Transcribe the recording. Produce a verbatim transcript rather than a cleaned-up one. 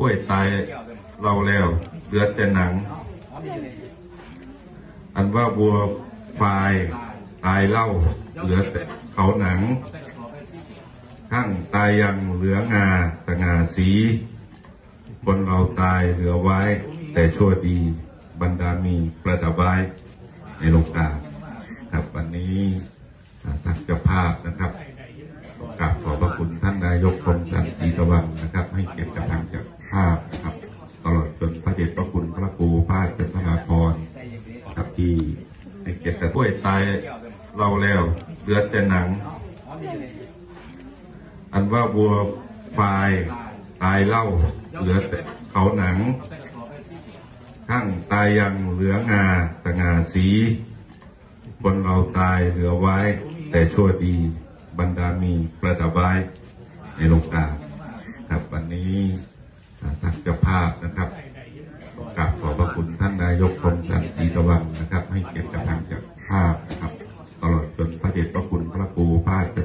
กล้วยตายเราแล้วเหลือแต่หนังอันว่าวัวควายตายเล่าเหลือแต่เขาหนังข้างตายยังเหลืองาสง่าสีคนเราตายเหลือไว้แต่ชั่วดีบรรดามีประดับไว้ในโลกาครับวันนี้ทางเจ้าภาพนะครับกราบขอบพระคุณท่านนายกคมสันต์ศรีตะวันนะครับให้เกียรติกับทางเจ้าภาพนะครับตลอดจนพระเดชพระคุณพระครูพระเจ้าพระนาพรครับที่ให้เกียรติกับกล้วยตายเราแล้วเหลือแต่หนังอันว่าวัวควายตายเล่าเหลือแต่เขาหนังข้างตายยังเหลืองาสง่าสีคนเราตายเหลือไว้แต่ชั่วดีบรรดามีประดับไว้ในโลกาครับวันนี้ทางเจ้าภาพนะครับกราบขอบพระคุณท่านนายกคมสันต์ศรีตะวันนะครับให้เกียรติกับทางเจ้าภาพนะครับตลอดจนพระเดชพระคุณพระครูพระเจ้า